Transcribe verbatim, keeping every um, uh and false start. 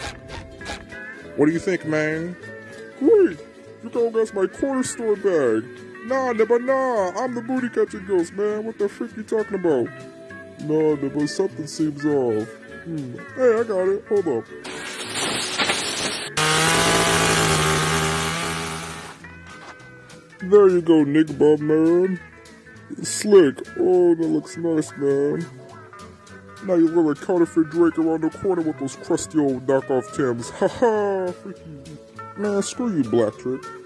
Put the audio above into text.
What do you think, man? Great! You go against my corner store bag. Nah, nibba, nah. I'm the booty catching ghost, man. What the frick you talking about? Nah, nibba, something seems off. Hmm. Hey, I got it. Hold up. There you go, Nick Bob, man. Slick. Oh, that looks nice, man. Now you look like counterfeit Drake around the corner with those crusty old knockoff Timbs. Ha ha! Man, screw you, Black Trick.